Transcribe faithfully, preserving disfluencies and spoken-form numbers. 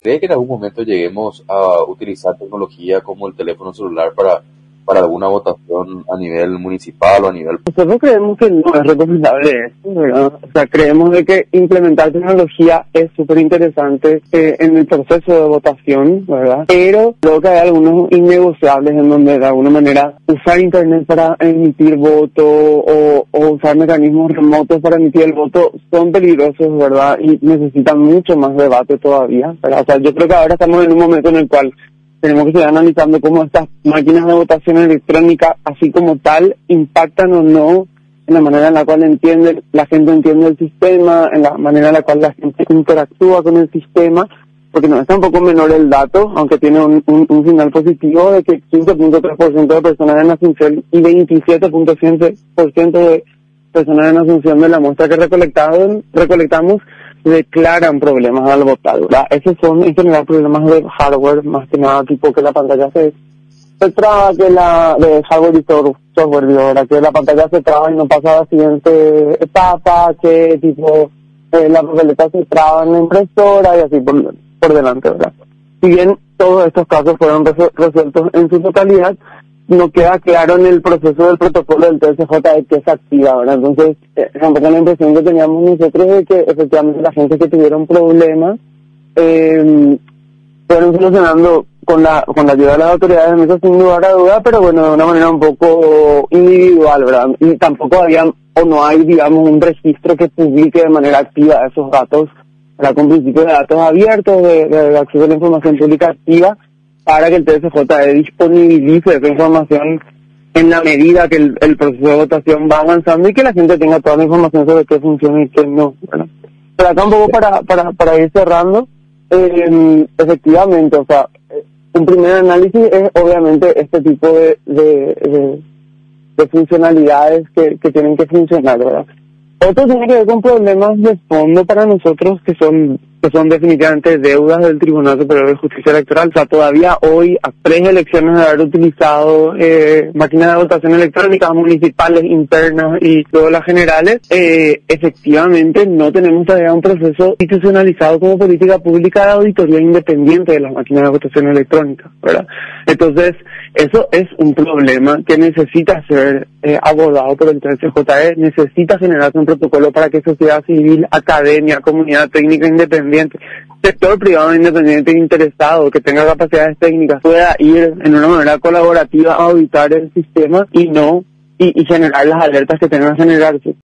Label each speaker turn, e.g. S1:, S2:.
S1: ¿Cree que en algún momento lleguemos a utilizar tecnología como el teléfono celular para, para alguna votación a nivel municipal o a nivel...
S2: Nosotros creemos que no es recomendable eso, ¿verdad? O sea, creemos de que implementar tecnología es súper interesante eh, en el proceso de votación, ¿verdad? Pero creo que hay algunos innegociables en donde de alguna manera usar internet para emitir voto o, o usar mecanismos remotos para emitir el voto son peligrosos, ¿verdad? Y necesitan mucho más debate todavía, ¿verdad? O sea, yo creo que ahora estamos en un momento en el cual tenemos que seguir analizando cómo estas máquinas de votación electrónica, así como tal, impactan o no en la manera en la cual entiende, la gente entiende el sistema, en la manera en la cual la gente interactúa con el sistema, porque no es tampoco menor el dato, aunque tiene un, un, un final positivo de que quince punto tres por ciento de personas en Asunción y veintisiete punto siete por ciento de personas en Asunción de la muestra que recolectaron, recolectamos declaran problemas al votar, ¿verdad? Esos son en general problemas de hardware, más que nada, tipo que la pantalla se, se traba, que la de hardware y software, ¿verdad? Que la pantalla se traba y no pasa a la siguiente etapa, que tipo eh, la papeleta se traba en la impresora y así por, por delante, ¿verdad? Si bien todos estos casos fueron resueltos en su totalidad, no queda claro en el proceso del protocolo del T S J E que se activa, ¿verdad? Entonces, eh, tampoco la impresión que teníamos nosotros de que efectivamente la gente que tuvieron problemas eh, fueron solucionando con la con la ayuda de las autoridades, eso sin lugar a duda, pero bueno, de una manera un poco individual, ¿verdad? Y tampoco había o no hay, digamos, un registro que publique de manera activa esos datos, ¿verdad? Con principios de datos abiertos, de, de acceso a la información pública activa, para que el T S J E disponibilice esa información en la medida que el, el proceso de votación va avanzando y que la gente tenga toda la información sobre qué funciona y qué no, ¿verdad? Pero acá un poco para, para, para ir cerrando, eh, efectivamente, o sea, un primer análisis es obviamente este tipo de, de, de, de funcionalidades que, que tienen que funcionar, ¿verdad? Otro tiene que ver con problemas de fondo para nosotros que son que son definitivamente deudas del Tribunal Superior de Justicia Electoral. O sea, todavía hoy, a tres elecciones de haber utilizado eh, máquinas de votación electrónica municipales, internas y luego las generales, eh, efectivamente no tenemos todavía un proceso institucionalizado como política pública de auditoría independiente de las máquinas de votación electrónica, ¿verdad? Entonces, eso es un problema que necesita ser eh, abordado por el T S J E, necesita generarse un protocolo para que sociedad civil, academia, comunidad técnica independiente, sector privado independiente interesado, que tenga capacidades técnicas, pueda ir en una manera colaborativa a auditar el sistema y no y, y generar las alertas que tengan que generarse.